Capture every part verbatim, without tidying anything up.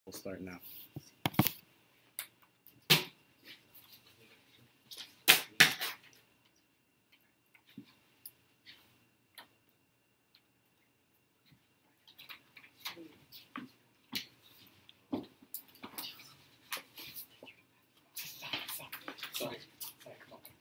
We'll start now. Sorry. Sorry, come on.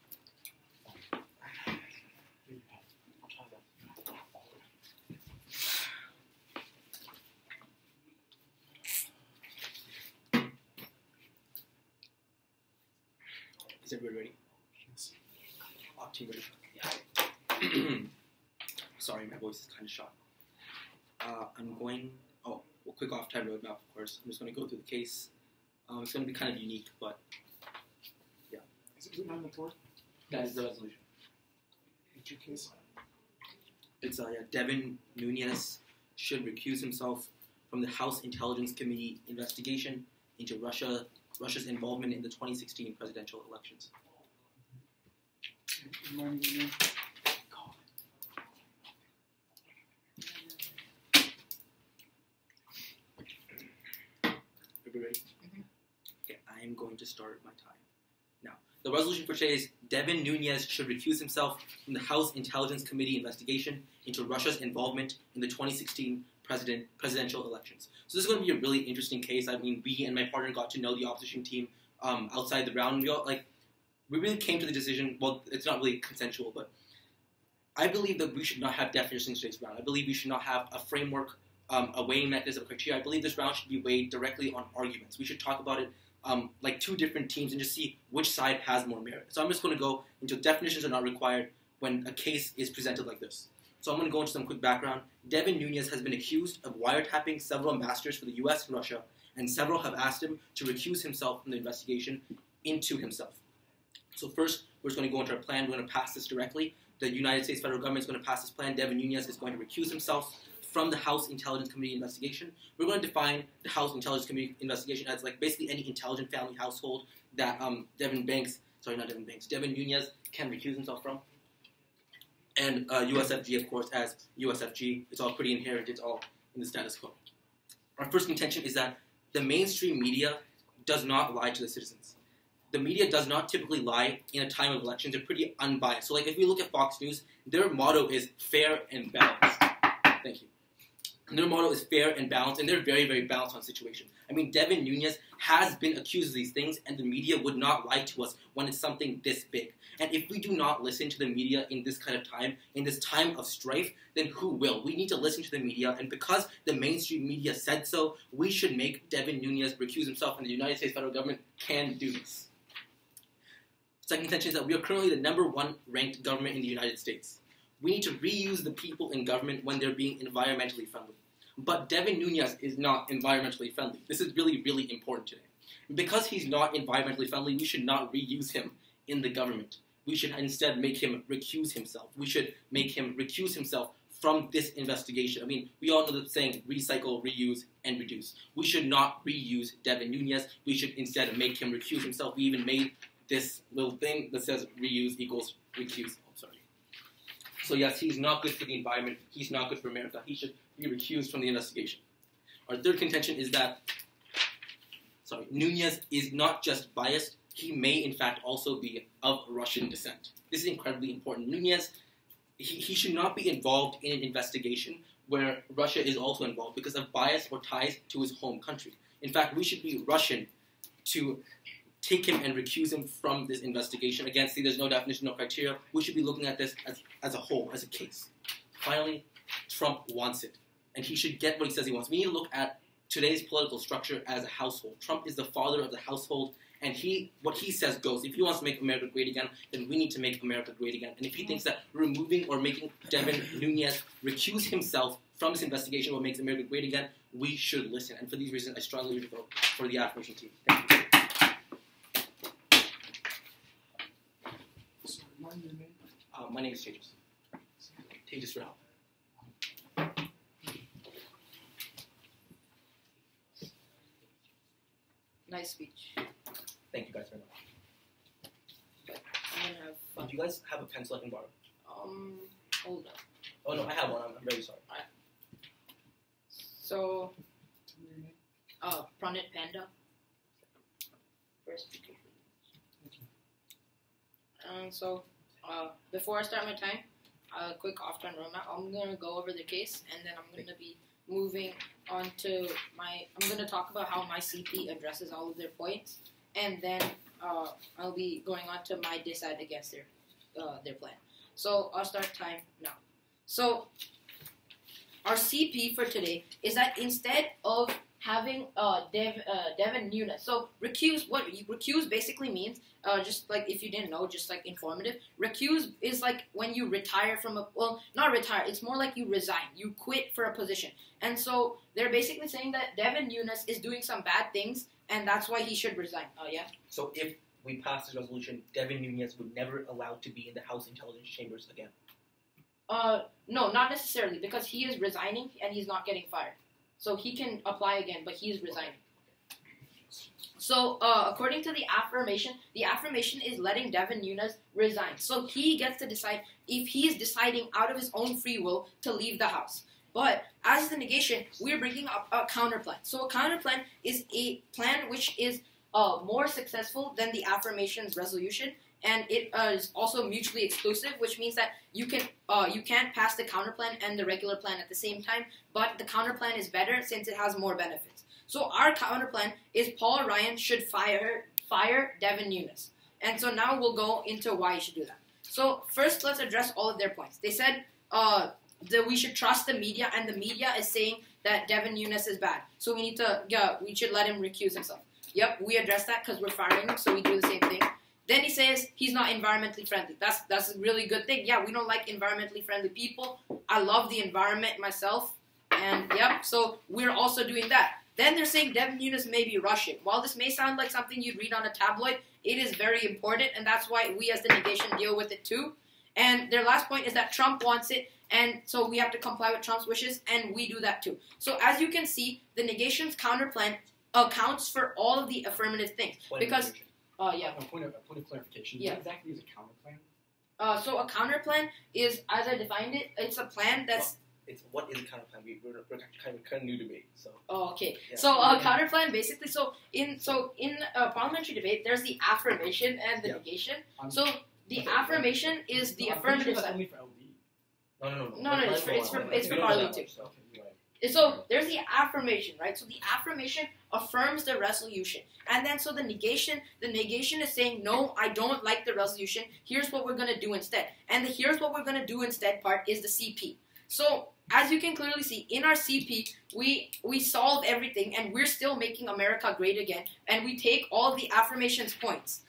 Is everybody ready? Yes. Are you ready? Yeah. Sorry, my voice is kind of shot. Uh, I'm going. Oh, well, quick off-time roadmap, of course. I'm just going to go through the case. Um, it's going to be kind of unique, but yeah. Is it written on the board? That is the resolution. What's your case? It's uh, yeah, Devin Nunes should recuse himself from the House Intelligence Committee investigation into Russia, Russia's involvement in the twenty sixteen presidential elections. Remind me your name. Everybody ready? Mm-hmm. Okay, I am going to start my time. Now, the resolution for today is Devin Nunes should recuse himself from the House Intelligence Committee investigation into Russia's involvement in the twenty sixteen president presidential elections. So this is going to be a really interesting case. I mean, we and my partner got to know the opposition team um, outside the round. We all, like, we really came to the decision. Well, it's not really consensual, but I believe that we should not have definitions in today's round. I believe we should not have a framework, um, a weighing mechanism, a criteria. I believe this round should be weighed directly on arguments. We should talk about it um, like two different teams and just see which side has more merit. So I'm just going to go into definitions are not required when a case is presented like this. So I'm going to go into some quick background. Devin Nunes has been accused of wiretapping several ambassadors for the U S and Russia, and several have asked him to recuse himself from the investigation into himself. So first, we're just going to go into our plan. We're going to pass this directly. The United States federal government is going to pass this plan. Devin Nunes is going to recuse himself from the House Intelligence Committee investigation. We're going to define the House Intelligence Committee investigation as like basically any intelligent family household that um, Devin Banks, sorry, not Devin Banks, Devin Nunes can recuse himself from. And uh, U S F G, of course, as U S F G. It's all pretty inherent. It's all in the status quo. Our first contention is that the mainstream media does not lie to the citizens. The media does not typically lie in a time of elections. They're pretty unbiased. So, like, if we look at Fox News, their motto is fair and balanced. Thank you. And their motto is fair and balanced, and they're very, very balanced on situation. I mean, Devin Nunes has been accused of these things, and the media would not lie to us when it's something this big. And if we do not listen to the media in this kind of time, in this time of strife, then who will? We need to listen to the media, and because the mainstream media said so, we should make Devin Nunes recuse himself, and the United States federal government can do this. Second contention is that we are currently the number one ranked government in the United States. We need to reuse the people in government when they're being environmentally friendly. But Devin Nunes is not environmentally friendly. This is really, really important today. Because he's not environmentally friendly, we should not reuse him in the government. We should instead make him recuse himself. We should make him recuse himself from this investigation. I mean, we all know the saying, recycle, reuse, and reduce. We should not reuse Devin Nunes. We should instead make him recuse himself. We even made this little thing that says reuse equals recuse. Oh, sorry. So yes, he's not good for the environment. He's not good for America. He should be recused from the investigation. Our third contention is that, sorry, Nunes is not just biased. He may, in fact, also be of Russian descent. This is incredibly important. Nunes, he, he should not be involved in an investigation where Russia is also involved because of bias or ties to his home country. In fact, we should be Russian to take him and recuse him from this investigation. Again, see, there's no definition, no criteria. We should be looking at this as, as a whole, as a case. Finally, Trump wants it, and he should get what he says he wants. We need to look at today's political structure as a household. Trump is the father of the household, and he what he says goes. If he wants to make America great again, then we need to make America great again. And if he thinks that removing or making Devin Nunes recuse himself from this investigation will make America great again, we should listen. And for these reasons, I strongly vote for the affirmation team. Thank you. So, remind me your name. Uh, my name is Tejas. Tejas Rao. Nice speech. Thank you guys very much. I'm gonna have fun. Do you guys have a pencil I can borrow? Um, hold on. Oh no, I have one. I'm, I'm very sorry. So, Tell me your name. uh, Pranit Panda. First speaker. Um, so, uh, before I start my time, a quick off-time roadmap. I'm gonna go over the case, and then I'm gonna be moving on to my. I'm gonna talk about how my C P addresses all of their points, and then uh, I'll be going on to my decide against their uh, their plan. So I'll start time now. So our C P for today is that instead of having uh, Dev, uh, Devin Nunes, so recuse, what recuse basically means, uh, just like if you didn't know, just like informative, recuse is like when you retire from a, well, not retire, it's more like you resign, you quit for a position. And so they're basically saying that Devin Nunes is doing some bad things, and that's why he should resign. Oh, uh, yeah? So if we pass this resolution, Devin Nunes would never allowed to be in the House Intelligence Chambers again. Uh, no, not necessarily, because he is resigning and he's not getting fired. So he can apply again, but he is resigning. So, uh, according to the affirmation, the affirmation is letting Devin Nunes resign. So he gets to decide if he is deciding out of his own free will to leave the House. But as the negation, we're bringing up a counter plan. So a counter plan is a plan which is uh, more successful than the affirmation's resolution, and it uh, is also mutually exclusive, which means that you can uh, you can't pass the counter plan and the regular plan at the same time, but the counter plan is better since it has more benefits. So our counter plan is Paul Ryan should fire fire Devin Nunes. And so now we'll go into why you should do that. So first, let's address all of their points. They said uh, that we should trust the media, and the media is saying that Devin Nunes is bad. So we need to, yeah, we should let him recuse himself. Yep, we address that because we're firing him, so we do the same thing. Then he says he's not environmentally friendly. That's that's a really good thing. Yeah, we don't like environmentally friendly people. I love the environment myself. And, yep, so we're also doing that. Then they're saying Devin Nunes may be Russian. While this may sound like something you'd read on a tabloid, it is very important, and that's why we as the negation deal with it too. And their last point is that Trump wants it, and so we have to comply with Trump's wishes, and we do that too. So as you can see, the negation's counter plan accounts for all of the affirmative things. What because... Uh, yeah. A point of, a point of clarification. Yeah. What exactly is a counter plan? Uh, so a counter plan is, as I defined it, it's a plan that's... Well, it's what is a counter plan? We, we're, we're kind of kind of new debate, so. Oh, okay. Yeah. So a counter plan basically, so in so in a parliamentary debate, there's the affirmation and the Yeah. negation. Um, So the okay. affirmation is the No, I'm pretty affirmative sure that's side. only for L D. No, no, no. No, no, it's for- it's for- it's for We don't know Parley that too. much, so. Okay, you're right. So there's the affirmation, right? So the affirmation affirms the resolution. And then so the negation, the negation is saying, no, I don't like the resolution. Here's what we're going to do instead. And the here's what we're going to do instead part is the C P. So as you can clearly see, in our C P, we we solve everything, and we're still making America great again. And we take all the affirmations points.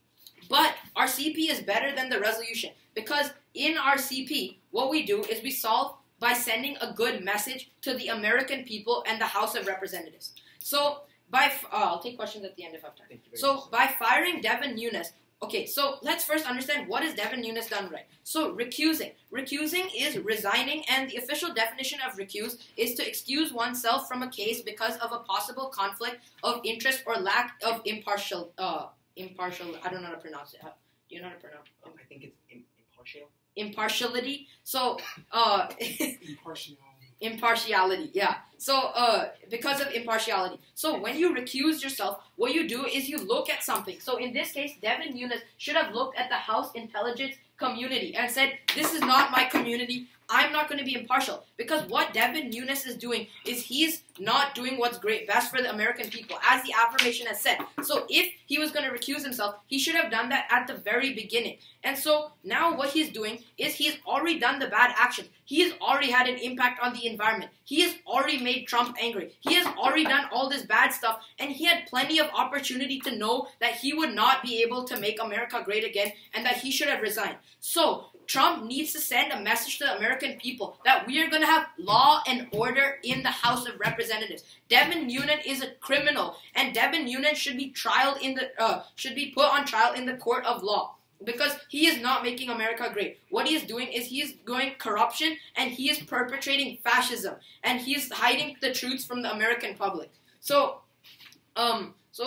But our C P is better than the resolution, because in our C P, what we do is we solve by sending a good message to the American people and the House of Representatives. So, by f- uh, I'll take questions at the end if I have time. Thank you very So, much. by firing Devin Nunes, okay, so let's first understand what has Devin Nunes done right. So, recusing. Recusing is resigning, and the official definition of recuse is to excuse oneself from a case because of a possible conflict of interest or lack of impartial, uh, impartial, I don't know how to pronounce it. How, do you know how to pronounce it? Um, I think it's im- impartial. Impartiality. So, uh, Impartiality. impartiality, yeah. So, uh, because of impartiality. So, when you recuse yourself, what you do is you look at something. So, in this case, Devin Nunes should have looked at the House intelligence community and said, this is not my community. I'm not going to be impartial. Because what Devin Nunes is doing is he's not doing what's great, best for the American people, as the affirmation has said. So if he was going to recuse himself, he should have done that at the very beginning. And so now what he's doing is he's already done the bad action. He has already had an impact on the environment. He has already made Trump angry. He has already done all this bad stuff, and he had plenty of opportunity to know that he would not be able to make America great again and that he should have resigned. So Trump needs to send a message to the American people that we are going to have law and order in the House of Representatives. Devin Nunes is a criminal, and Devin Nunes should be trialed in the uh, should be put on trial in the court of law. Because he is not making America great. What he is doing is he is going corruption, and he is perpetrating fascism, and he is hiding the truths from the American public. So, um, so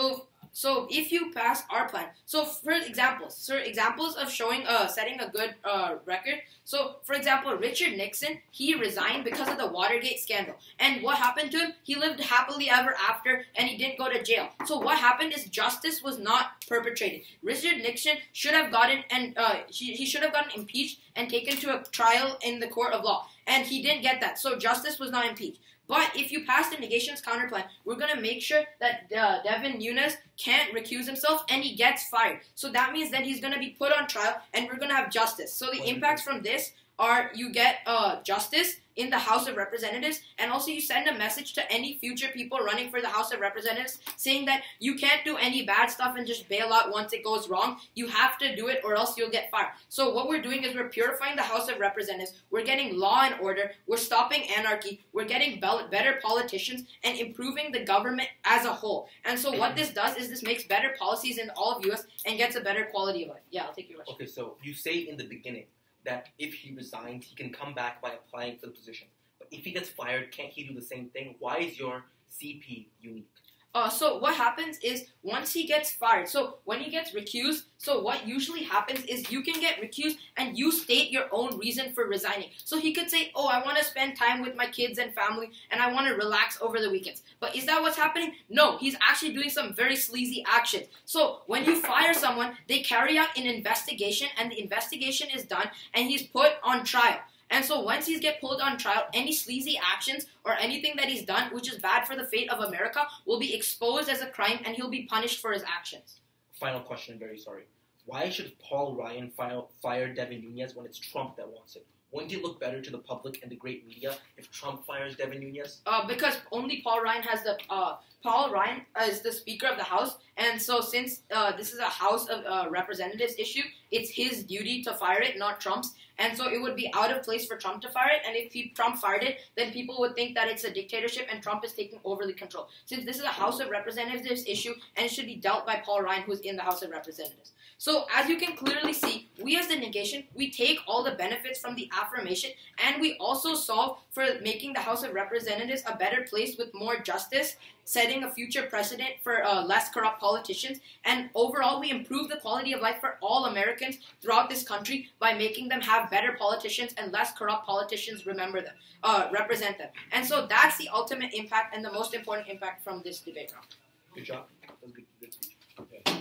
So if you pass our plan, so for examples, so examples of showing, uh, setting a good uh, record. So for example, Richard Nixon, he resigned because of the Watergate scandal. And what happened to him? He lived happily ever after, and he didn't go to jail. So what happened is justice was not perpetrated. Richard Nixon should have gotten, and uh, he, he should have gotten impeached and taken to a trial in the court of law. And he didn't get that. So justice was not impeached. But if you pass the negations counter plan, we're going to make sure that uh, Devin Nunes can't recuse himself and he gets fired. So that means that he's going to be put on trial and we're going to have justice. So the impacts from this are you get uh, justice in the House of Representatives, and also you send a message to any future people running for the House of Representatives saying that you can't do any bad stuff and just bail out once it goes wrong. You have to do it or else you'll get fired. So what we're doing is we're purifying the House of Representatives. We're getting law and order. We're stopping anarchy. We're getting better politicians and improving the government as a whole. And so what this does is this makes better policies in all of U S and gets a better quality of life. Yeah, I'll take your question. Okay, so you say in the beginning that if he resigns, he can come back by applying for the position. But if he gets fired, can't he do the same thing? Why is your C P unique? Uh, so what happens is once he gets fired, so when he gets recused, so what usually happens is you can get recused and you state your own reason for resigning. So he could say, oh, I want to spend time with my kids and family and I want to relax over the weekends. But is that what's happening? No, he's actually doing some very sleazy actions. So when you fire someone, they carry out an investigation and the investigation is done and he's put on trial. And so once he's get pulled on trial, any sleazy actions or anything that he's done, which is bad for the fate of America, will be exposed as a crime and he'll be punished for his actions. Final question, very sorry. Why should Paul Ryan fire, fire Devin Nunes when it's Trump that wants it? Wouldn't it look better to the public and the great media if Trump fires Devin Nunes? Uh, because only Paul Ryan has the... Uh, Paul Ryan is the Speaker of the House, and so since uh, this is a House of uh, Representatives issue, it's his duty to fire it, not Trump's. And so it would be out of place for Trump to fire it, and if he, Trump fired it, then people would think that it's a dictatorship and Trump is taking overly control. Since this is a House of Representatives issue, and it should be dealt by Paul Ryan, who's in the House of Representatives. So as you can clearly see, we as the negation, we take all the benefits from the affirmation, and we also solve for making the House of Representatives a better place with more justice, setting a future precedent for uh, less corrupt politicians, and overall we improve the quality of life for all Americans throughout this country by making them have better politicians and less corrupt politicians remember them, uh, represent them. And so that's the ultimate impact and the most important impact from this debate round. Good job. That was a good, good speech. Okay.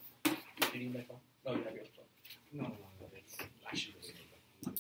Did you need my phone? No, you have your phone. No, no, no, it's actually really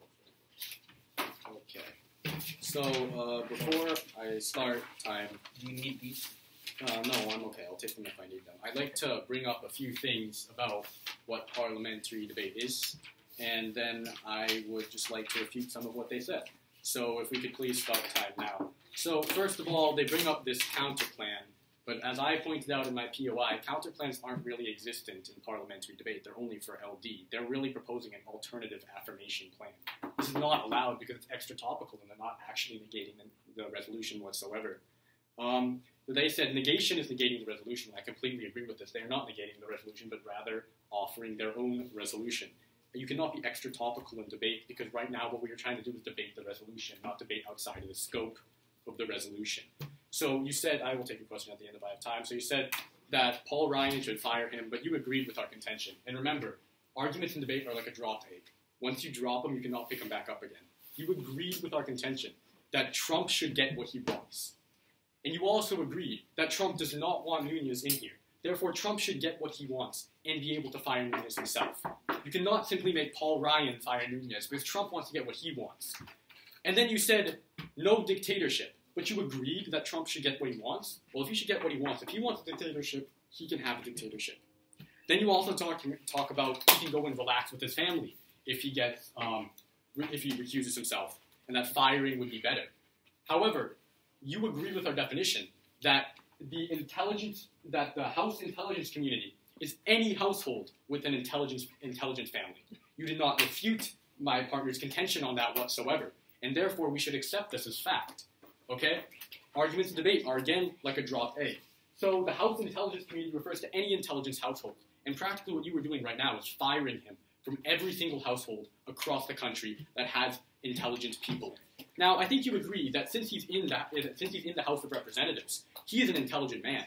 good. Okay. So, uh, before I start time, Do you need these? uh, no, I'm okay. I'll take them if I need them. I'd like to bring up a few things about what parliamentary debate is, and then I would just like to refute some of what they said. So, if we could please start time now. So, first of all, they bring up this counter plan. But as I pointed out in my P O I, counterplans aren't really existent in parliamentary debate. They're only for L D. They're really proposing an alternative affirmation plan. This is not allowed because it's extra topical and they're not actually negating the, the resolution whatsoever. Um, they said negation is negating the resolution. I completely agree with this. They're not negating the resolution, but rather offering their own resolution. You cannot be extra topical in debate because right now what we are trying to do is debate the resolution, not debate outside of the scope of the resolution. So you said, I will take your question at the end if I have time. So you said that Paul Ryan should fire him, but you agreed with our contention. And remember, arguments in debate are like a drop egg. Once you drop them, you cannot pick them back up again. You agreed with our contention that Trump should get what he wants. And you also agreed that Trump does not want Nunes in here. Therefore, Trump should get what he wants and be able to fire Nunes himself. You cannot simply make Paul Ryan fire Nunes because Trump wants to get what he wants. And then you said, no dictatorship. But you agreed that Trump should get what he wants? Well, if he should get what he wants, if he wants a dictatorship, he can have a dictatorship. Then you also talk, talk about he can go and relax with his family if he gets, um, if he recuses himself, and that firing would be better. However, you agree with our definition that the intelligence, that the House intelligence community is any household with an intelligence, intelligent family. You did not refute my partner's contention on that whatsoever, and therefore we should accept this as fact. Okay? Arguments in debate are, again, like a dropped egg. So the House Intelligence Community refers to any intelligence household. And practically what you were doing right now is firing him from every single household across the country that has intelligent people. Now, I think you agree that since he's in the, since he's in the House of Representatives, he is an intelligent man.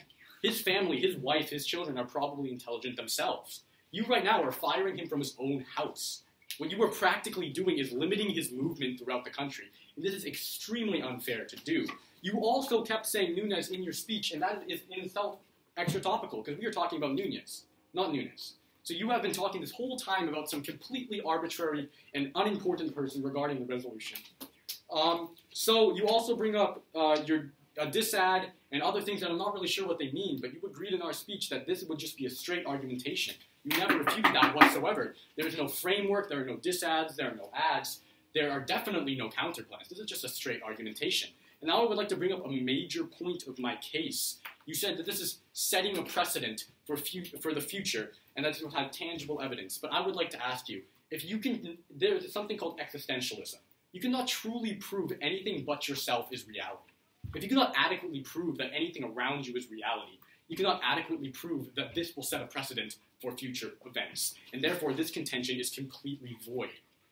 His family, his wife, his children are probably intelligent themselves. You right now are firing him from his own house. What you are practically doing is limiting his movement throughout the country. And this is extremely unfair to do. You also kept saying Nunes in your speech, and that is in itself extra topical, because we are talking about Nunes, not Nunes. So you have been talking this whole time about some completely arbitrary and unimportant person regarding the resolution. Um, so you also bring up uh, your uh, disad and other things that I'm not really sure what they mean, but you agreed in our speech that this would just be a straight argumentation. You never refuted that whatsoever. There is no framework, there are no disads, there are no ads, there are definitely no counterplans. This is just a straight argumentation. And now I would like to bring up a major point of my case. You said that this is setting a precedent for, fu- for the future, and that this will have tangible evidence. But I would like to ask you, if you can, there's something called existentialism. You cannot truly prove anything but yourself is reality. If you cannot adequately prove that anything around you is reality, you cannot adequately prove that this will set a precedent for future events. And therefore, this contention is completely void.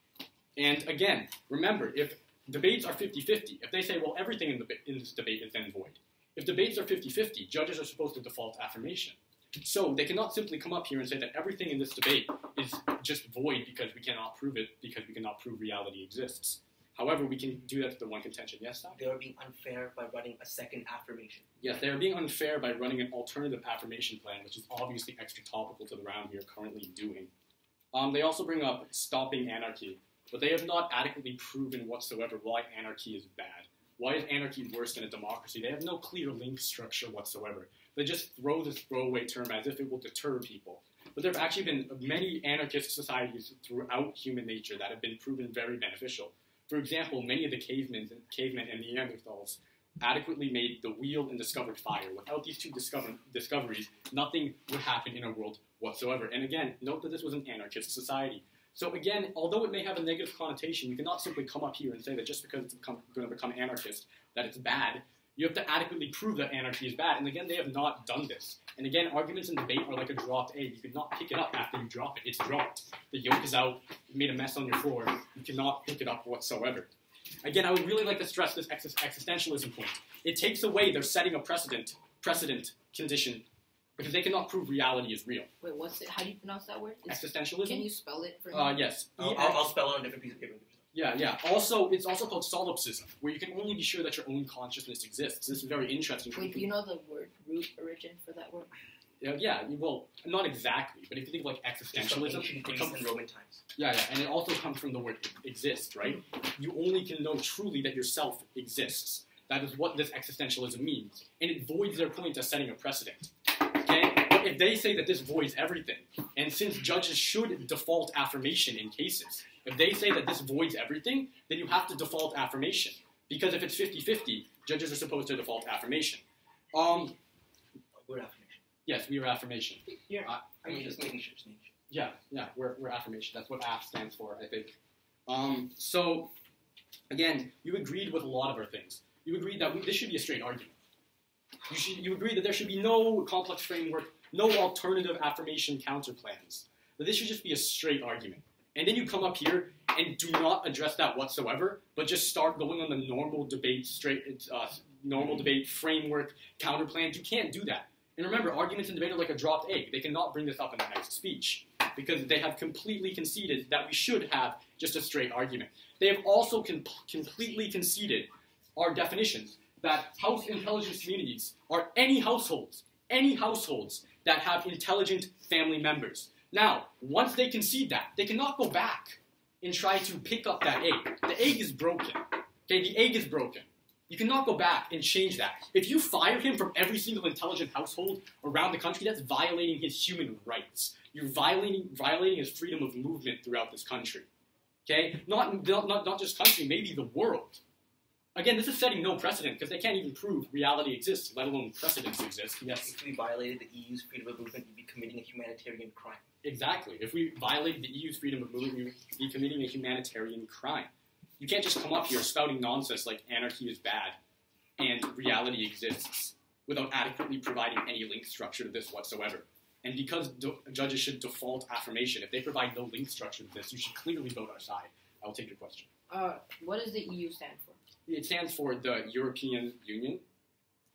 And again, remember, if debates are fifty-fifty, if they say, well, everything in, the, in this debate is then void. If debates are fifty-fifty, judges are supposed to default affirmation. So they cannot simply come up here and say that everything in this debate is just void because we cannot prove it, because we cannot prove reality exists. However, we can do that to the one contention. Yes, Sam? They are being unfair by running a second affirmation. Yes, they are being unfair by running an alternative affirmation plan, which is obviously extra topical to the round we are currently doing. Um, they also bring up stopping anarchy, but they have not adequately proven whatsoever why anarchy is bad. Why is anarchy worse than a democracy? They have no clear link structure whatsoever. They just throw this throwaway term as if it will deter people. But there have actually been many anarchist societies throughout human nature that have been proven very beneficial. For example, many of the cavemen, cavemen and Neanderthals adequately made the wheel and discovered fire. Without these two discover, discoveries, nothing would happen in our world whatsoever. And again, note that this was an anarchist society. So again, although it may have a negative connotation, you cannot simply come up here and say that just because it's become, going to become anarchist, that it's bad. You have to adequately prove that anarchy is bad. And again, they have not done this. And again, arguments in debate are like a dropped egg. You cannot pick it up after you drop it. It's dropped. The yolk is out. You made a mess on your floor. You cannot pick it up whatsoever. Again, I would really like to stress this ex- existentialism point. It takes away their setting a precedent, precedent condition, because they cannot prove reality is real. Wait, what's it? How do you pronounce that word? It's, Existentialism? Can you spell it for me? Uh, yes. I'll, I'll, I'll spell it on a different piece of paper. Yeah, yeah. Also, it's also called solipsism, where you can only be sure that your own consciousness exists. This is very interesting. Wait, do you know the word root origin for that word? Yeah, yeah, well, not exactly, but if you think of like existentialism, Ancient it Greece comes and Roman times. Yeah, yeah, and it also comes from the word exist, right? You only can know truly that yourself exists. That is what this existentialism means, and it voids their point as setting a precedent. Okay, but if they say that this voids everything, and since judges should default affirmation in cases, if they say that this voids everything, then you have to default affirmation, because if it's fifty-fifty, judges are supposed to default affirmation. Um, We're affirmation. yes, we are affirmation. Yeah. Uh, I mean, just making sure. Just making sure. Yeah, yeah, we're, we're affirmation. That's what A F stands for, I think. Um, so, again, you agreed with a lot of our things. You agreed that we, this should be a straight argument. You, should, you agreed that there should be no complex framework, no alternative affirmation counterplans. That this should just be a straight argument. And then you come up here and do not address that whatsoever, but just start going on the normal debate, straight, uh, normal debate framework, counterplans. You can't do that. And remember, arguments in debate are like a dropped egg. They cannot bring this up in the next speech because they have completely conceded that we should have just a straight argument. They have also com- completely conceded our definitions that house intelligence communities are any households, any households that have intelligent family members. Now, once they concede that, they cannot go back and try to pick up that egg. The egg is broken. Okay, the egg is broken. You cannot go back and change that. If you fire him from every single intelligent household around the country, that's violating his human rights. You're violating violating his freedom of movement throughout this country. Okay? Not, not, not just country, maybe the world. Again, this is setting no precedent because they can't even prove reality exists, let alone precedents exist. Yes. If we violated the E U's freedom of movement, we'd be committing a humanitarian crime. Exactly. If we violated the E U's freedom of movement, we would be committing a humanitarian crime. You can't just come up here spouting nonsense like anarchy is bad and reality exists without adequately providing any link structure to this whatsoever. And because do- judges should default affirmation, if they provide no link structure to this, you should clearly vote our side. I will take your question. Uh, what does the E U stand for? It stands for the European Union.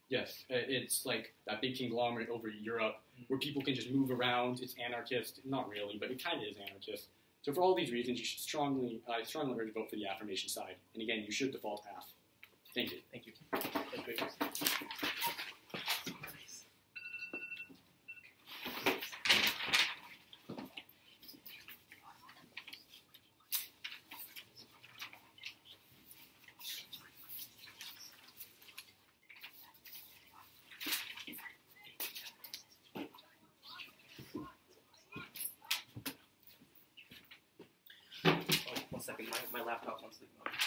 Yes, uh, it's like that big conglomerate over Europe where people can just move around. It's anarchist. Not really, but it kind of is anarchist. So for all these reasons, you should strongly, I strongly urge to vote for the affirmation side. And again, you should default half. Thank you. Thank you. That's great. Oh, one second, my, my laptop's on sleep mode.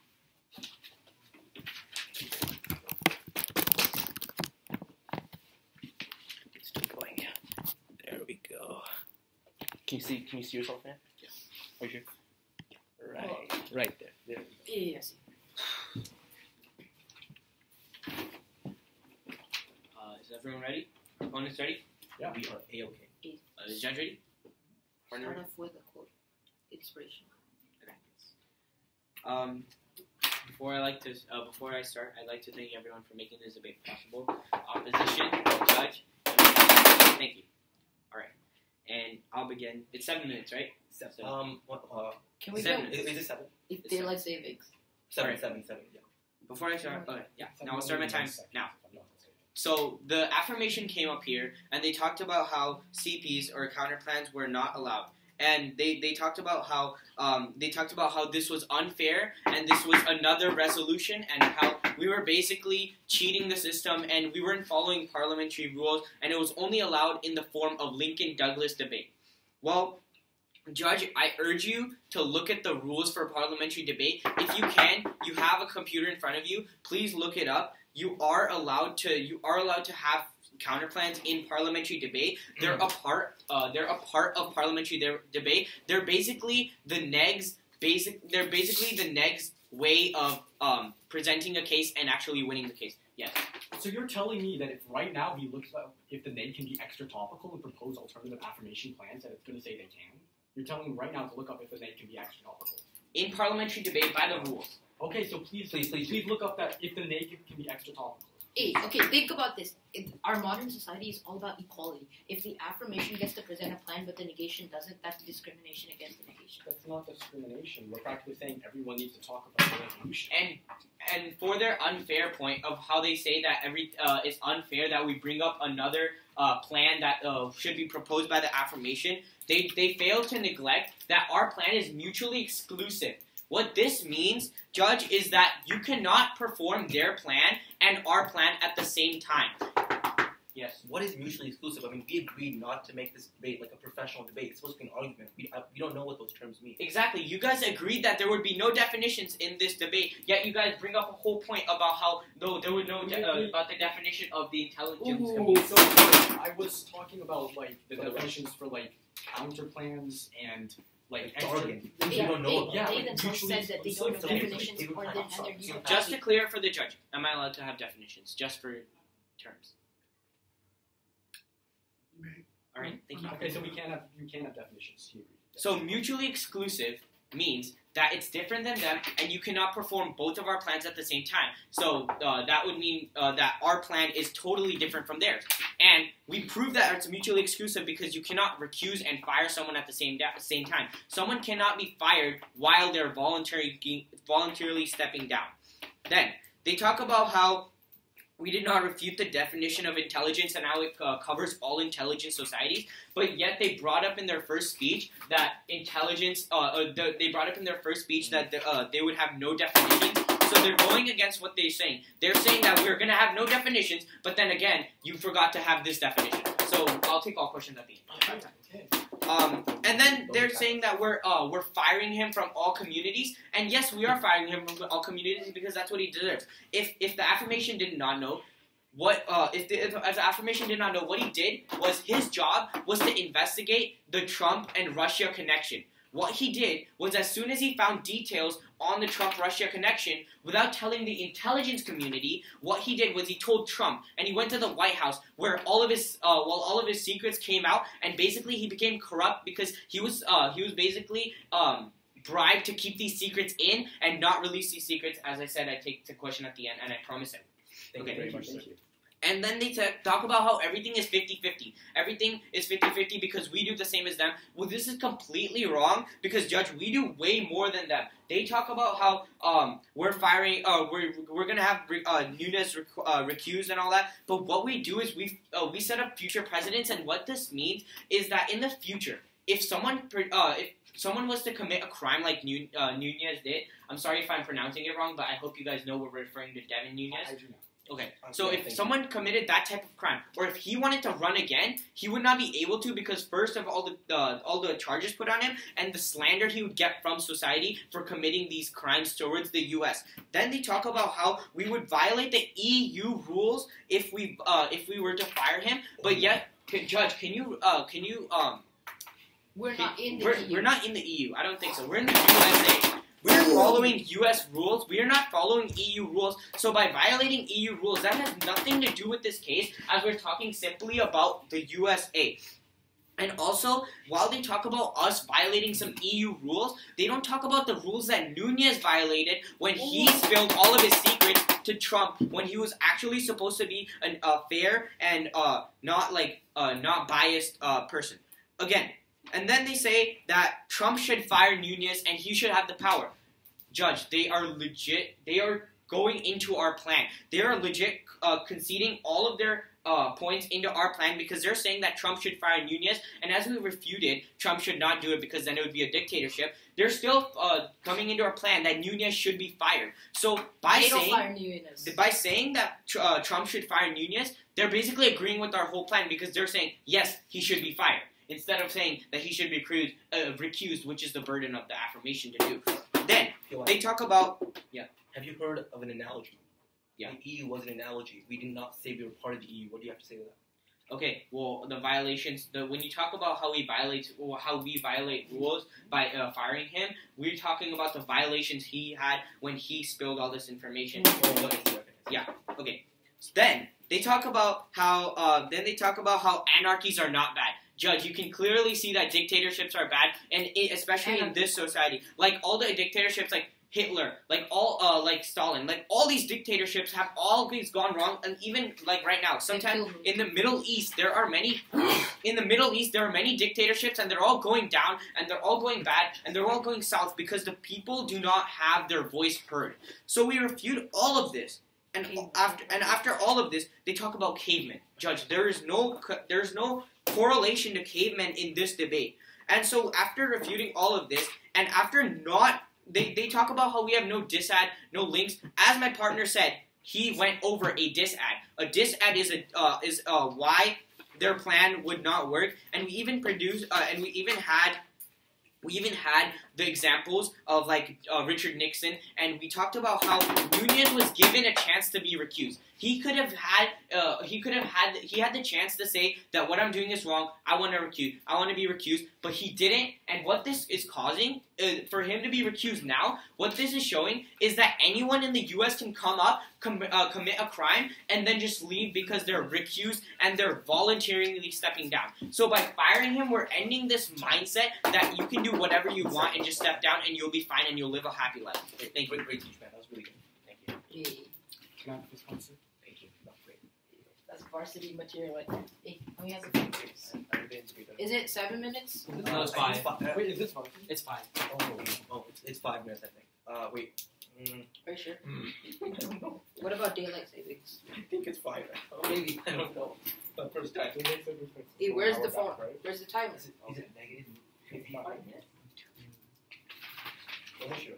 It's still going, yeah. There we go. Can you see? Can you see yourself, man? Yes. Are you sure? Right, right there. There. We go. Yes. Uh, is everyone ready? Opponents ready? Yeah. We are a-okay. Uh, is the judge ready? Partner Start ready? off with a quote. Inspiration. Um, before I like to, uh, before I start, I'd like to thank everyone for making this debate possible. Opposition, judge, thank you. All right, and I'll begin. It's seven minutes, right? Seven. So- Um, what, uh, Can we Seven. go? is, is it seven? If It's daylight savings. Seven, Alright. seven, seven, yeah. Before I start, okay, yeah. Seven Now I'll start my time seconds, now. if I'm not mistaken. So the affirmation came up here, and they talked about how C Ps or counter plans were not allowed, and they, they talked about how um, they talked about how this was unfair, and this was another resolution, and how we were basically cheating the system, and we weren't following parliamentary rules, and it was only allowed in the form of Lincoln-Douglas debate. Well, Judge, I urge you to look at the rules for parliamentary debate. If you can, you have a computer in front of you. Please look it up. You are allowed to. You are allowed to have counterplans in parliamentary debate. They're a part. Uh, they're a part of parliamentary de- debate. They're basically the negs. Basic. They're basically the negs way of um, presenting a case and actually winning the case. Yes. So you're telling me that if right now we look up if the N A D can be extra topical and propose alternative affirmation plans, that it's going to say they can? You're telling me right now to look up if the N A D can be extra topical. In parliamentary debate, by the rules. Okay, so please, please, please, please look up that if the N A D can, can be extra topical. Hey, okay, think about this. If our modern society is all about equality. If the affirmation gets to present a plan but the negation doesn't, that's discrimination against the negation. That's not discrimination. We're practically saying everyone needs to talk about the resolution. And and for their unfair point of how they say that every uh, it's unfair that we bring up another uh, plan that uh, should be proposed by the affirmation, they they fail to neglect that our plan is mutually exclusive. What this means, Judge, is that you cannot perform their plan and our plan at the same time. Yes. What is mutually exclusive? I mean, we agreed not to make this debate like a professional debate. It's supposed to be an argument. We, I, we don't know what those terms mean. Exactly. You guys agreed that there would be no definitions in this debate, yet you guys bring up a whole point about how though there was no de- uh, about the definition of the intelligence. Ooh, so like, I was talking about like the definitions for like counter plans and like extra. Jargon. Yeah, You don't know they, about yeah, they like, themselves mutually said that they exclusive. don't know They- definitions they- or they- then and they're using Just to clear for the judge, am I allowed to have definitions just for terms? All right, thank you. Okay, so we can't have you can't have definitions here. So mutually exclusive means that it's different than them, and you cannot perform both of our plans at the same time. So uh, that would mean uh, that our plan is totally different from theirs. And we prove that it's mutually exclusive because you cannot recuse and fire someone at the same da- same time. Someone cannot be fired while they're voluntarily voluntarily stepping down. Then they talk about how we did not refute the definition of intelligence and how it uh, covers all intelligent societies, but yet they brought up in their first speech that intelligence, uh, uh, the, they brought up in their first speech that the, uh, they would have no definitions. So they're going against what they're saying. They're saying that we're going to have no definitions, but then again, you forgot to have this definition. So I'll take all questions at the end. Okay. Um, and then they're saying that we're uh, we're firing him from all communities, and yes, we are firing him from all communities because that's what he deserves. If if the affirmation did not know what uh, if, the, if the affirmation did not know what he did was his job was to investigate the Trump and Russia connection. What he did was as soon as he found details on the Trump-Russia connection, without telling the intelligence community, what he did was he told Trump, and he went to the White House, where all of his, uh, well, all of his secrets came out, and basically he became corrupt because he was, uh, he was basically um, bribed to keep these secrets in and not release these secrets. As I said, I take the question at the end, and I promise it. Thank Okay. you very much. Thank you. And then they t- talk about how everything is fifty-fifty. Everything is fifty-fifty because we do the same as them. Well, this is completely wrong because, Judge, we do way more than them. They talk about how um, we're firing, uh, we're we're gonna have uh, Nunes rec- uh, recused and all that. But what we do is we uh, we set up future presidents, and what this means is that in the future, if someone uh, if someone was to commit a crime like Nun- uh, Nunez did, I'm sorry if I'm pronouncing it wrong, but I hope you guys know we're referring to Devin Nunes. I do know. Okay, so if someone committed that type of crime, or if he wanted to run again, he would not be able to because first of all the uh, all the charges put on him and the slander he would get from society for committing these crimes towards the U S. Then they talk about how we would violate the E U rules if we uh, if we were to fire him. But yet, can, Judge, can you uh, can you um? We're can, not in the we're, E U. we're not in the E U. I don't think so. We're in the U S A. We're following U S rules. We are not following E U rules. So by violating E U rules, that has nothing to do with this case, as we're talking simply about the U S A. And also, while they talk about us violating some E U rules, they don't talk about the rules that Nunes violated when he spilled all of his secrets to Trump when he was actually supposed to be a uh, fair and uh, not like uh, not biased uh, person. Again. And then they say that Trump should fire Nunes and he should have the power. Judge, they are legit, they are going into our plan. They are legit uh, conceding all of their uh, points into our plan because they're saying that Trump should fire Nunes. And as we refuted, Trump should not do it because then it would be a dictatorship. They're still uh, coming into our plan that Nunes should be fired. So by they don't saying fire Nunes. by saying that uh, Trump should fire Nunes, they're basically agreeing with our whole plan because they're saying, yes, he should be fired. Instead of saying that he should be recused, uh, recused, which is the burden of the affirmation to do. Then, they talk about... Yeah. Have you heard of an analogy? Yeah. The E U was an analogy. We did not say we were part of the E U. What do you have to say to that? Okay, well, the violations... The, when you talk about how we violate or how we violate rules by uh, firing him, we're talking about the violations he had when he spilled all this information. Oh, okay. Yeah, okay. Then, they talk about how... Uh, then they talk about how anarchies are not bad. Judge, you can clearly see that dictatorships are bad, and it, especially in this society, like all the dictatorships, like Hitler, like all, uh, like Stalin, like all these dictatorships have always gone wrong, and even like right now, sometimes in the Middle East, there are many, in the Middle East, there are many dictatorships, and they're all going down, and they're all going bad, and they're all going south because the people do not have their voice heard. So we refute all of this. And after and after all of this, they talk about cavemen. Judge, there is no there is no correlation to cavemen in this debate. And so after refuting all of this, and after not, they, they talk about how we have no dis ad, no links. As my partner said, he went over a dis ad. A dis ad is a uh, is uh, why their plan would not work. And we even produced uh, and we even had. We even had the examples of like uh, Richard Nixon, and we talked about how Nunes was given a chance to be recused. He could have had, uh, he could have had, he had the chance to say that what I'm doing is wrong. I want to recuse. I want to be recused, but he didn't. And what this is causing uh, for him to be recused now, what this is showing is that anyone in the U S can come up, com- uh, commit a crime, and then just leave because they're recused and they're voluntarily stepping down. So by firing him, we're ending this mindset that you can do whatever you want and just step down and you'll be fine and you'll live a happy life. Thank you. Great, great teach, man. That was really good. Thank you. Yeah. Can I have this one, sir? Thank you. That was great. That's varsity material. Like, hey, how many has the fingers? Is it seven minutes? No, it's five. Wait, is this one? It's fine. Oh, oh it's, it's five minutes, I think. Uh, wait. Mm, Are you sure? I don't know. What about daylight savings? I think it's five. Maybe. I don't know. The first time. Hey, where's the phone? Where's the timer? Is it, is it negative fifty-five minutes? Oh, sure.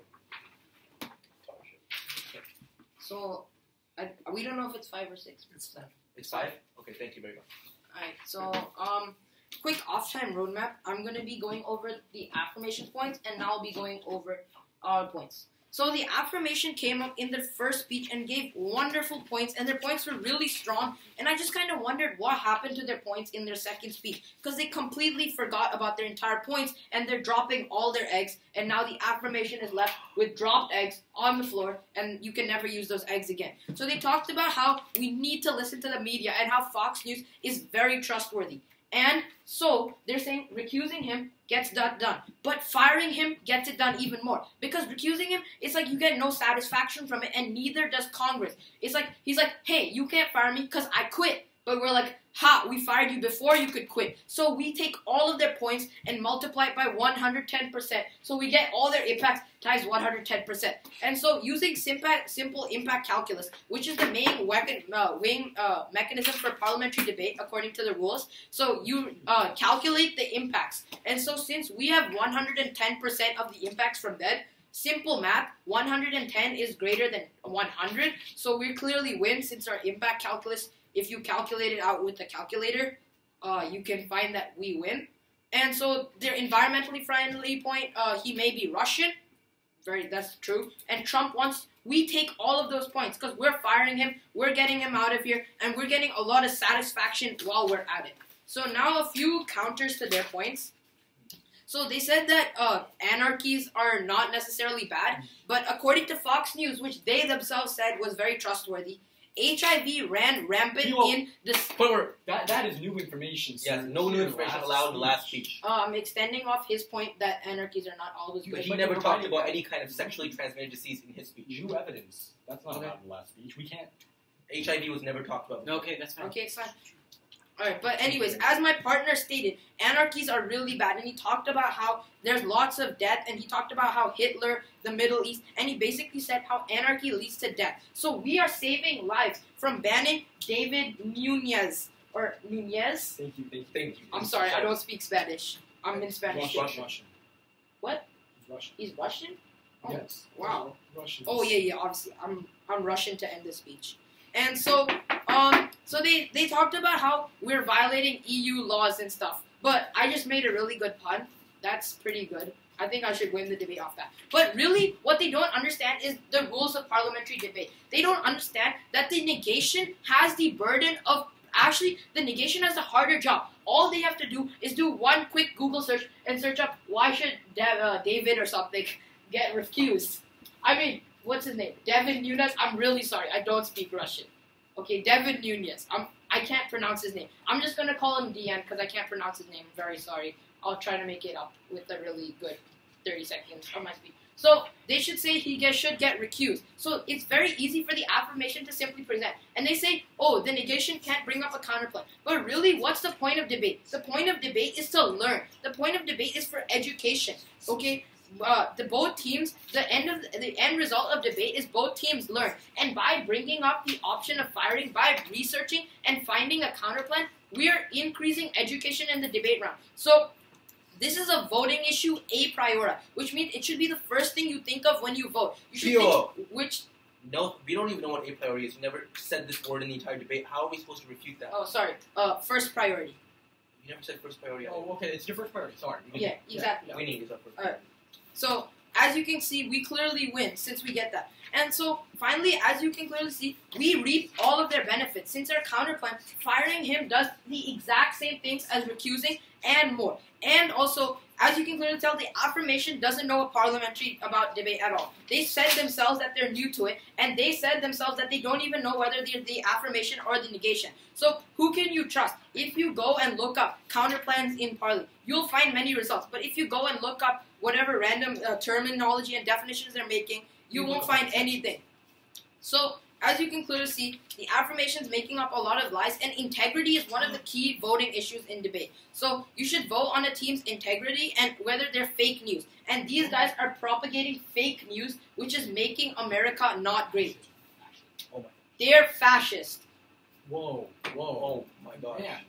So, I, we don't know if it's five or six. It's five. It's five? Okay, thank you very much. Alright, so, um, quick off-time roadmap. I'm going to be going over the affirmations points, and now I'll be going over our points. So the affirmation came up in their first speech and gave wonderful points, and their points were really strong, and I just kind of wondered what happened to their points in their second speech, because they completely forgot about their entire points, and they're dropping all their eggs, and now the affirmation is left with dropped eggs on the floor, and you can never use those eggs again. So they talked about how we need to listen to the media, and how Fox News is very trustworthy. And so they're saying recusing him gets that done. But firing him gets it done even more. Because recusing him, it's like you get no satisfaction from it, and neither does Congress. It's like, he's like, hey, you can't fire me because I quit. But we're like, ha, we fired you before you could quit. So we take all of their points and multiply it by one hundred ten percent. So we get all their impacts times one hundred ten percent. And so using simple, simple impact calculus, which is the main weapon, uh, wing, uh, mechanism for parliamentary debate according to the rules, so you uh, calculate the impacts. And so since we have one hundred ten percent of the impacts from that, simple math, one hundred ten is greater than one hundred. So we clearly win since our impact calculus, if you calculate it out with the calculator, uh, you can find that we win. And so their environmentally friendly point, uh, he may be Russian. Very, that's true. And Trump wants, we take all of those points because we're firing him, we're getting him out of here, and we're getting a lot of satisfaction while we're at it. So now a few counters to their points. So they said that uh, anarchies are not necessarily bad, but according to Fox News, which they themselves said was very trustworthy, H I V ran rampant You will- in this. But we're, that that is new information. So Yes, no new information allowed in the last speech. Um, extending off his point that anarchies are not always But good. he never talked about any kind of sexually transmitted disease in his speech. New evidence. That's not Okay. allowed in the last speech. We can't. H I V was never talked about. Okay, that's fine. Okay, it's fine. Alright, but anyways, as my partner stated, anarchies are really bad, and he talked about how there's lots of death, and he talked about how Hitler, the Middle East, and he basically said how anarchy leads to death. So we are saving lives from banning David Nunez, or Nunez? Thank you. Thank you. Thank you. I'm sorry, I don't speak Spanish. I'm in Spanish. Russian. Russian. What? He's Russian. He's Russian? Oh, Yes. wow. Russian. Oh yeah, yeah. Obviously, I'm I'm Russian to end the speech. And so, um, so they they talked about how we're violating E U laws and stuff. But I just made a really good pun. That's pretty good. I think I should win the debate off that. But really, what they don't understand is the rules of parliamentary debate. They don't understand that the negation has the burden of actually the negation has a harder job. All they have to do is do one quick Google search and search up why should De- uh, David or something get recused. I mean, what's his name? Devin Nunes. I'm really sorry. I don't speak Russian. Okay, Devin Nunes. I'm, I can't pronounce his name. I'm just going to call him D N because I can't pronounce his name. I'm very sorry. I'll try to make it up with a really good thirty seconds of my speech. So they should say he get, should get recused. So it's very easy for the affirmation to simply present. And they say, oh, the negation can't bring up a counterpoint. But really, what's the point of debate? The point of debate is to learn. The point of debate is for education. Okay? Uh, the both teams, the end of the, the end result of debate is both teams learn, and by bringing up the option of firing, by researching and finding a counterplan, we are increasing education in the debate round. So this is a voting issue a priori, which means it should be the first thing you think of when you vote. You should Pio. think which. No, we don't even know what a priori is. We never said this word in the entire debate. How are we supposed to refute that? Oh, sorry. Uh, first priority. You never said first priority. Oh, okay. It's your first priority. Sorry. Yeah, exactly. Winning is our first Alright. So, as you can see, we clearly win since we get that. And so, finally, as you can clearly see, we reap all of their benefits. Since our counterplan, firing him does the exact same things as recusing and more. And also, as you can clearly tell, the affirmation doesn't know a parliamentary about debate at all. They said themselves that they're new to it, and they said themselves that they don't even know whether they're the affirmation or the negation. So, who can you trust? If you go and look up counterplans in Parley, you'll find many results. But if you go and look up whatever random uh, terminology and definitions they're making, you won't find anything. So, as you can clearly see, the affirmation is making up a lot of lies, and integrity is one of the key voting issues in debate. So, you should vote on a team's integrity and whether they're fake news. And these guys are propagating fake news, which is making America not great. Oh my. They're fascist. Whoa. Whoa. Oh my god. Man.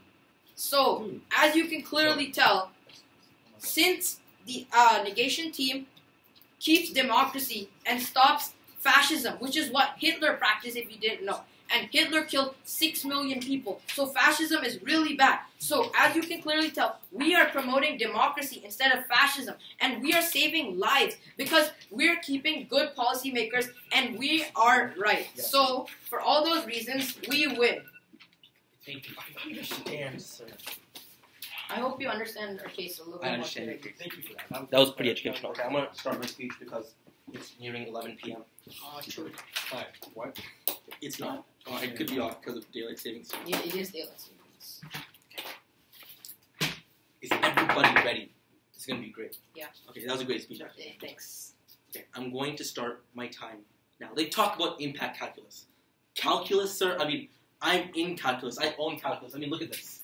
So, Dude. as you can clearly tell, since the uh, negation team keeps democracy and stops fascism, which is what Hitler practiced if you didn't know. And Hitler killed six million people. So fascism is really bad. So as you can clearly tell, we are promoting democracy instead of fascism. And we are saving lives because we're keeping good policymakers and we are right. Yes. So for all those reasons, we win. Thank you. I understand, sir. I hope you understand our case a little I bit understand. more. Thank you for that. That was pretty educational. Okay, I'm gonna start my speech because it's nearing eleven p.m. Uh, true. Five. What? It's not. Uh, it could be off because of daylight savings time. Yeah, it is daylight savings. great. Yeah. Okay, that was a great speech, actually. Eh, Thanks. Okay, I'm going to start my time now. They talk about impact calculus. Calculus, sir, I mean, I'm in calculus. I own calculus. I mean, look at this.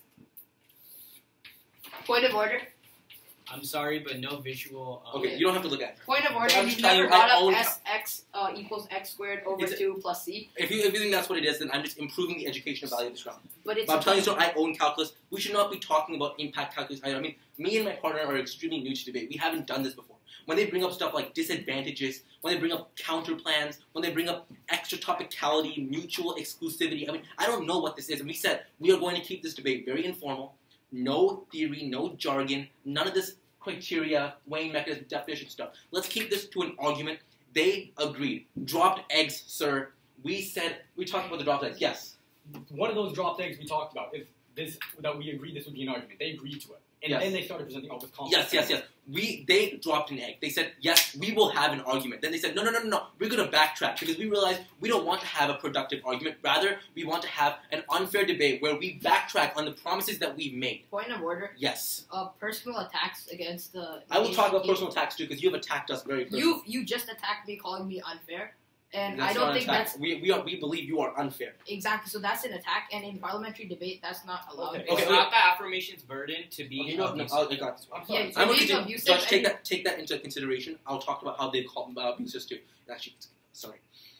Point of order. I'm sorry, but no visual. Um, Okay, you don't have to look at it. Point of order. I'm You just telling never you, I brought up own- S x uh, equals x squared over It's a- two plus c. If you, if you think that's what it is, then I'm just improving the educational value of this round. But it's But I'm a telling you, sir, I own calculus. We should not be talking about impact calculus either. I mean, me and my partner are extremely new to debate. We haven't done this before. When they bring up stuff like disadvantages, when they bring up counter plans, when they bring up extra topicality, mutual exclusivity, I mean, I don't know what this is. And we said we are going to keep this debate very informal. No theory, no jargon, none of this criteria, weighing mechanism, definition stuff. Let's keep this to an argument. They agreed. Dropped eggs, sir. We said, we talked about the dropped eggs. Yes. One of those dropped eggs we talked about is this that we agreed this would be an argument. They agreed to it, and Yes. then they started presenting all this Yes, complex. yes, yes. We they dropped an egg. They said, yes, we will have an argument. Then they said, no, no, no, no, no. We're going to backtrack because we realized we don't want to have a productive argument. Rather, we want to have an unfair debate where we backtrack on the promises that we've made. point of order. Yes. Uh, personal attacks against the. I will talk about you- personal attacks too because you have attacked us very personally. You you just attacked me, calling me unfair, and That's I don't not an think attack. that's We, we, are, we believe you are unfair. exactly. So that's an attack, and in parliamentary debate, that's not allowed. Okay. It's Okay, not the affirmation's burden to be. Okay, no, no, abusive. I'll- I got this one. I'm sorry. Yeah, I'm You're going being to abusive Judge, take and- that, take that into consideration. I'll talk about how they call uh, abusers too. Actually, sorry.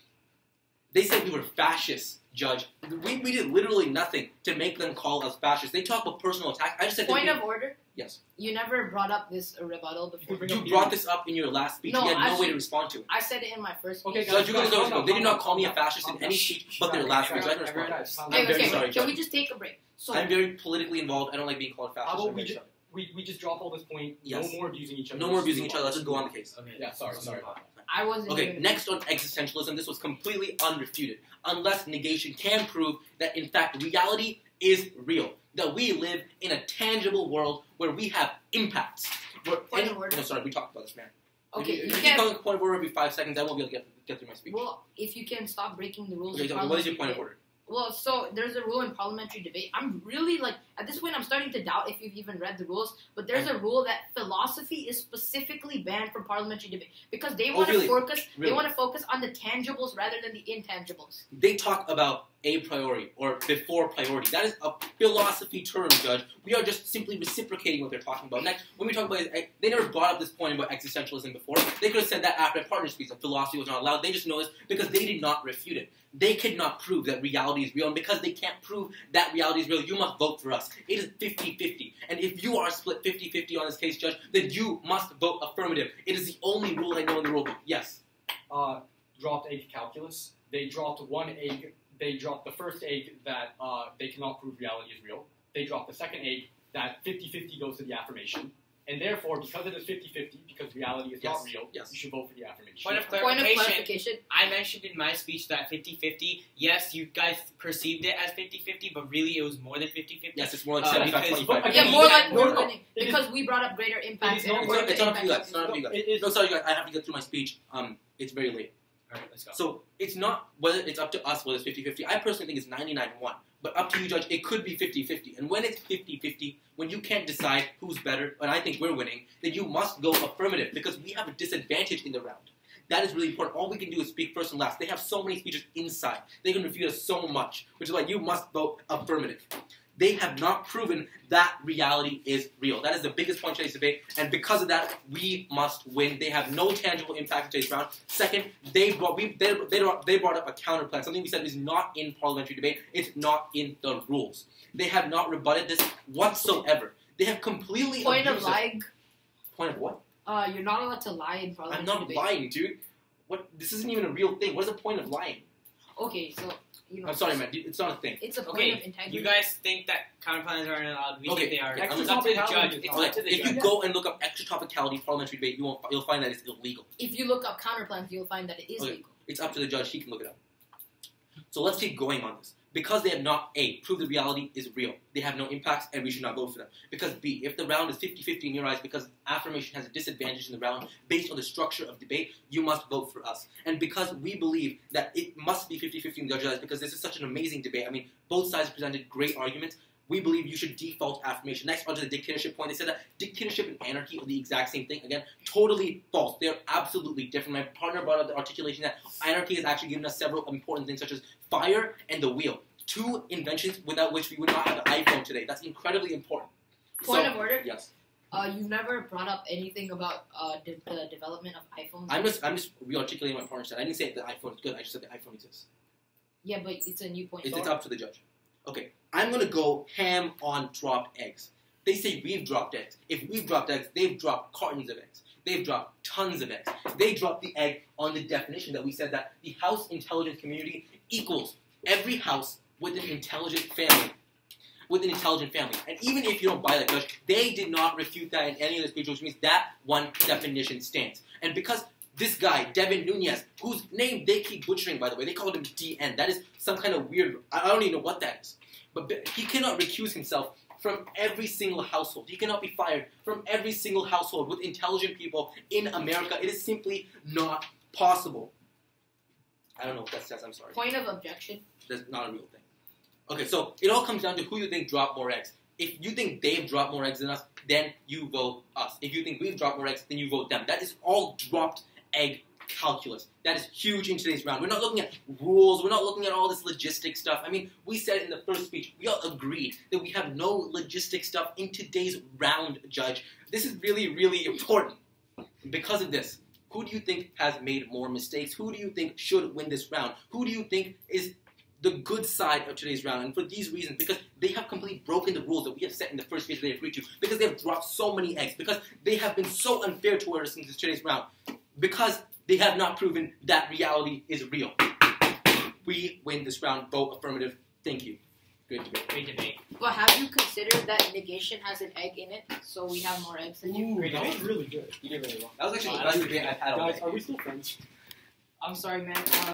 They said we were fascists, Judge. We, we did literally nothing to make them call us fascists. They talk about personal attack. I just said Point they, of order. Yes. You never brought up this rebuttal You before. could bring You up brought the- this up in your last speech. No, you had no way actually- to respond to it. I said it in my first speech. Okay, Judge, guys, you're going to guys, go. calm down, They did calm not down, call me a calm down, fascist in calm any down. speech but their last speech. I can respond. Guys, calm Okay, I'm very okay. sorry, Can Judge. we just take a break? So I'm very politically involved. I don't like being called fascist. How about I'm we very ju- sorry. We, we just drop all this point. Yes. No more abusing each other. No more Let's abusing move each other. Let's just go on the case. Okay. Yeah, sorry, let's sorry. move on. I wasn't. Okay, even- next on existentialism, this was completely unrefuted. Unless negation can prove that, in fact, reality is real. That we live in a tangible world where we have impacts. Where Point any- of order. No, sorry, we talked about this, man. Okay, If you you keep can. calling the point of order every five seconds, I won't be able to get, get through my speech. Well, if you can stop breaking the rules. Okay, of tell me, what is your point of parliamentary order? Well, so there's a rule in parliamentary debate. I'm really like at this point I'm starting to doubt if you've even read the rules, but there's a rule that philosophy is specifically banned from parliamentary debate because they Oh, want to really? focus Really? they want to focus on the tangibles rather than the intangibles. They talk about a priori or before priority. That is a philosophy term, Judge. We are just simply reciprocating what they're talking about. Next, when we talk about it, they never brought up this point about existentialism before. They could have said that after partner speech that philosophy was not allowed. They just know this because they did not refute it. They cannot prove that reality is real, and because they can't prove that reality is real, you must vote for us. It is fifty-fifty. And if you are split fifty-fifty on this case, Judge, then you must vote affirmative. It is the only rule I know in the rule book. Yes. Uh, dropped egg calculus. They dropped one egg. They dropped the first egg that uh, they cannot prove reality is real. They dropped the second egg that fifty-fifty goes to the affirmation. And therefore, because it is fifty-fifty, because reality is Yes. not real, Yes. you should vote for the affirmation. Point of Point of clarification. clarification. I mentioned in my speech that fifty-fifty, yes, you guys perceived it as fifty-fifty, but really it was more than fifty-fifty. Yes, it's more like Uh, seventy-five because- twenty-five. but- Yeah, Okay, more you like got- more no, no, winning it is- because we brought up greater impacts. is and not- It's according not, to it's not up to you guys. impact It's not up to you guys. It is- No, sorry, you guys. I have to get through my speech. Um, it's very late. Alright, let's go. So it's not whether it's up to us whether it's fifty-fifty. I personally think it's ninety-nine one. But up to you, Judge, it could be fifty-fifty. And when it's fifty-fifty, when you can't decide who's better, and I think we're winning, then you must go affirmative because we have a disadvantage in the round. That is really important. All we can do is speak first and last. They have so many speeches inside. They can refute us so much, which is why you must vote affirmative. They have not proven that reality is real. That is the biggest point in today's debate, and because of that, we must win. They have no tangible impact in today's round. Second, they brought, we, they, they, they brought up a counter plan, something we said is not in parliamentary debate. It's not in the rules. They have not rebutted this whatsoever. They have completely Point of abused it. lying. Point of what? Uh, you're not allowed to lie in I'm parliamentary not debate. lying, dude. What? This isn't even a real thing. What is the point of lying? Okay, so you know. I'm sorry, man. It's not a thing. It's a point Okay, of integrity. You guys think that counterplans aren't allowed. We Okay, think they are. okay, It's up to the extra judge. topicality It's is up to the if judge. you go and look up extra topicality parliamentary debate, you won't. You'll find that it's illegal. If you look up counterplans, you'll find that it is Okay. legal. It's up to the judge. He can look it up. So let's keep going on this. Because they have not, A, proved the reality is real. They have no impacts, and we should not vote for them. Because, B, if the round is fifty-fifty in your eyes because affirmation has a disadvantage in the round based on the structure of debate, you must vote for us. And because we believe that it must be fifty-fifty in the judge's eyes because this is such an amazing debate. I mean, both sides presented great arguments. we believe you should default affirmation. Next, onto the dictatorship point. They said that dictatorship and anarchy are the exact same thing. Again, totally false. They're absolutely different. My partner brought up the articulation that anarchy has actually given us several important things, such as fire and the wheel. Two inventions without which we would not have an iPhone today. That's incredibly important. Point So, of order. yes. Uh, you never brought up anything about uh, de- the development of iPhones. I'm just, I'm just re-articulating what my partner said. I didn't say the iPhone is good. I just said the iPhone exists. Yeah, but it's a new point. It's, So- it's up to the judge. Okay, I'm going to go ham on dropped eggs. They say we've dropped eggs. If we've dropped eggs, they've dropped cartons of eggs. They've dropped tons of eggs. They dropped the egg on the definition that we said that the house intelligence community equals every house with an intelligent family. With an intelligent family. And even if you don't buy that, Judge, they did not refute that in any of the speech, which means that one definition stands. And because this guy, Devin Nunes, whose name they keep butchering, by the way, they called him D N. That is some kind of weird, I don't even know what that is. But he cannot recuse himself from every single household. He cannot be fired from every single household with intelligent people in America. It is simply not possible. I don't know what that says, I'm sorry. Point of objection. That's not a real thing. Okay, so it all comes down to who you think dropped more eggs. If you think they've dropped more eggs than us, then you vote us. If you think we've dropped more eggs, then you vote them. That is all dropped egg calculus. That is huge in today's round. We're not looking at rules. We're not looking at all this logistic stuff. I mean, we said in the first speech, we all agreed that we have no logistic stuff in today's round, Judge. This is really, really important. Because of this, who do you think has made more mistakes? Who do you think should win this round? Who do you think is the good side of today's round? And for these reasons, because they have completely broken the rules that we have set in the first phase they agreed to, because they have dropped so many eggs, because they have been so unfair towards us in this today's round, because they have not proven that reality is real. We win this round. Vote affirmative. Thank you. Good debate. Great debate. But have you considered that negation has an egg in it, so we have more eggs than you? Ooh, that was really good. You did really well. That was actually Uh, the best debate I've had all Guys, day. are we still friends? I'm sorry, man. Uh,